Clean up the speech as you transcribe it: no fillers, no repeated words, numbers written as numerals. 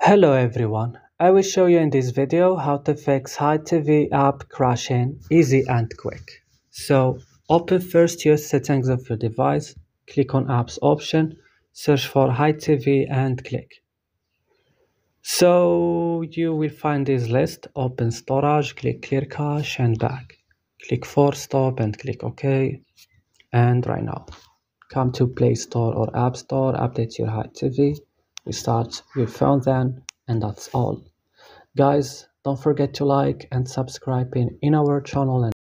Hello everyone, I will show you in this video how to fix HiTV app crashing easy and quick. So open first your settings of your device, click on apps option, search for HiTV and click. So you will find this list, open storage, click clear cache and back. Click force stop and click OK. And right now, come to Play Store or App Store, update your HiTV, restart your phone then, and that's all. Guys, don't forget to like and subscribe in our channel. And